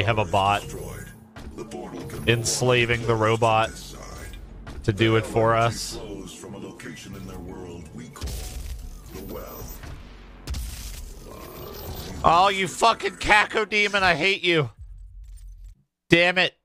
We have a bot enslaving the robot to do it for us. Oh, you fucking Caco demon, I hate you. Damn it.